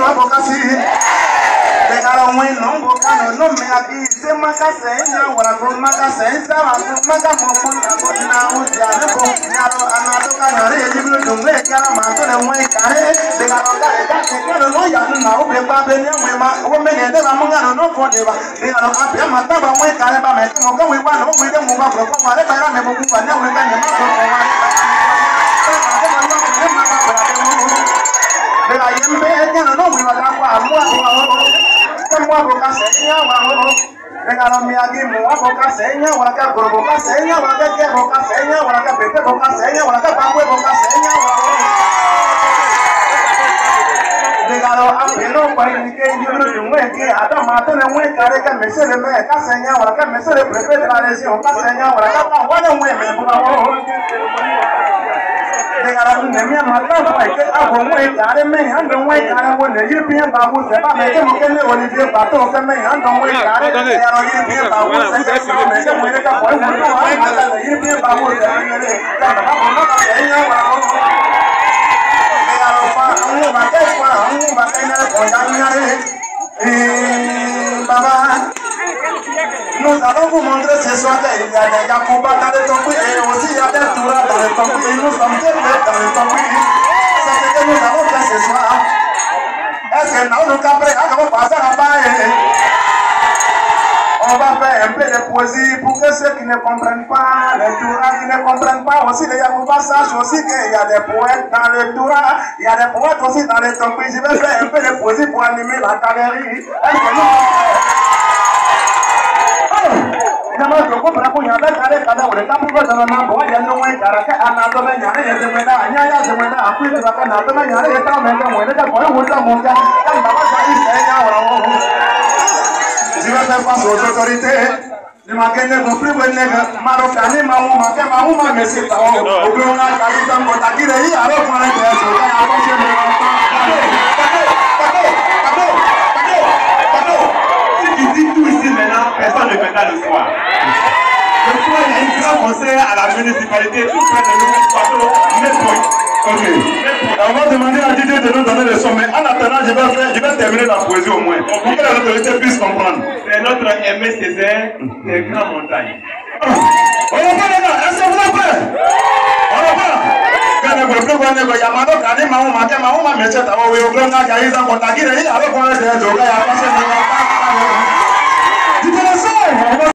abokasi. Degara mwe nombo kano no me abi se maka senya wala ko maka sensa maka mokunda ko na uja ne ko nyaro anado kana re jiblu dumwe kala ma to ne mwe kare degara ka kero no ya na o be ba be ne mwe ma o me ne de ba mo ngano no ko de ba degara ka pe ma ta ba mwe kare ba me ko ko we wa no mwe de mo ba ko ma re ba ra me bo ku ba ne mwe ka ne ma ko ko ma degara yembe kero no we wa ka kwa mo Semua boka senya waho, dengan miagi mua boka senya, warga guru boka senya, warga kia boka senya, warga bete boka senya, warga bangwe boka senya waho. Dengan apelo paling ke juru jumwe ke ada mata nemwe kare ke mesele me ka senya, warga mesele prefet la región ka senya, warga kawan nemwe me waho. Degara nemia mata pai ke abo mwe kare me hando mwe kare wone yipia babu se ba me ke mo ke ne Olivier Bato ke me hando mwe kare degara yipia babu se ke me ke mwe ka poi mo no mata yipia babu se ne ka ba mo no ka enya wa degara fa amu ba ke ne ko ya nyare baba nous allons vous montrer ce soir qu'il y a des Yakuba dans le Tongui et aussi il y a des Toura dans le Tongui. Nous sommes deux dans le Tongui. C'est ce que nous allons faire ce soir. Est-ce que nous nous cabrons à passer là-bas? On va faire un peu de poésie pour que ceux qui ne comprennent pas, les Toura qui ne comprennent pas aussi, les Yakuba sachent aussi qu'il y a des poètes dans le Toura, il y a des poètes aussi dans le Tongui. Je vais faire un peu de poésie pour animer la galerie. Est-ce que nous Nama joko berapa yang ada kada udah kamu kau dalam nama yang nunggu cara ke anak tu menyara yang semena hanya semena aku itu bahkan anak tu menyara yang tahu mereka mau itu kau udah mungkin kan bapak saya orang jika saya pas otorite dimakanya gopri bener marokani mau mah mesti tahu udah kali sama tak kira ini ada mana dia suka apa sih personne ne fera le soir. Le soir, il y a une grande concert à la municipalité, tout près de nous, bateau, Netpoint. Ok. On va demander à Didier de nous donner le son, mais en attendant, je vais terminer la poésie au moins, pour que les autorités puissent comprendre. C'est notre Aimé Césaire des grandes montagnes. On va pas les gars, est-ce que vous êtes prêts? On va pas. Quand vous voulez, Yamado, Kani, Mahou, Maké, Mahou, Maméché, Tawa, Wéoglon, Gaïza, Kontakire, il y a le point de Joga, il y a passé de